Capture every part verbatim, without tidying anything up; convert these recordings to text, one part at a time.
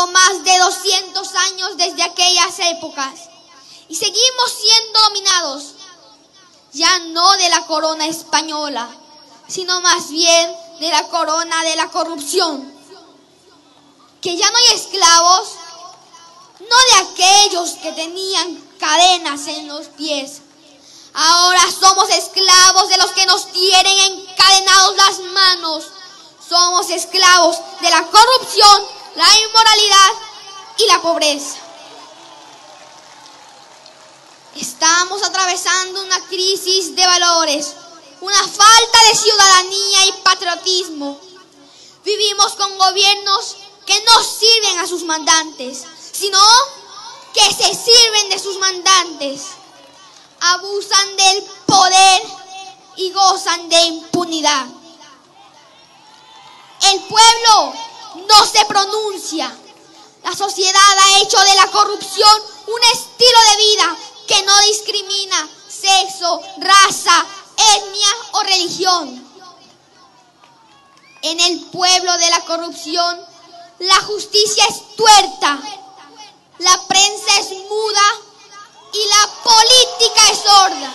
pasado más de doscientos años desde aquellas épocas y seguimos siendo dominados, ya no de la corona española, sino más bien de la corona de la corrupción. Que ya no hay esclavos, no de aquellos que tenían cadenas en los pies. Ahora somos esclavos de los que nos tienen encadenados las manos. Somos esclavos de la corrupción, la inmoralidad y la pobreza. Estamos atravesando una crisis de valores, una falta de ciudadanía y patriotismo. Vivimos con gobiernos que no sirven a sus mandantes, sino que se sirven de sus mandantes. Abusan del poder y gozan de impunidad. El pueblo no se pronuncia. La sociedad ha hecho de la corrupción un estilo de vida que no discrimina sexo, raza, etnia o religión. En el pueblo de la corrupción, la justicia es tuerta, la prensa es muda y la política es sorda.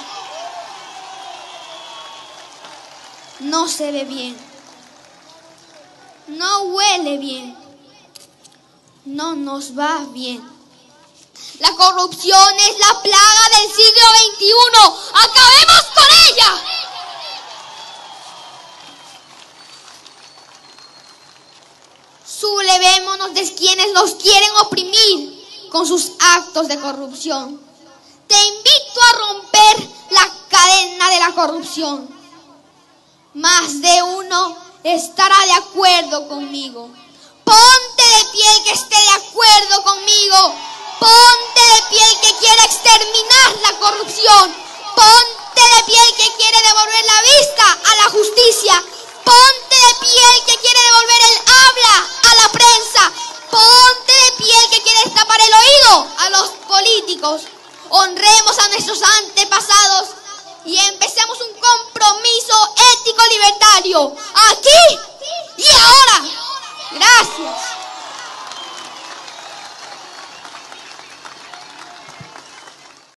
No se ve bien, no huele bien, no nos va bien. La corrupción es la plaga del siglo veintiuno. ¡Acabemos con ella! Sublevémonos de quienes nos quieren oprimir con sus actos de corrupción. Te invito a romper la cadena de la corrupción. Más de uno estará de acuerdo conmigo. Ponte de pie el que esté de acuerdo conmigo. Ponte de pie el que quiere exterminar la corrupción. Ponte de pie el que quiere devolver la vista a la justicia. Ponte de pie el que quiere devolver el habla a la prensa. Ponte de pie el que quiere destapar el oído a los políticos. Honremos a nuestros antepasados y empecemos un compromiso ético libertario aquí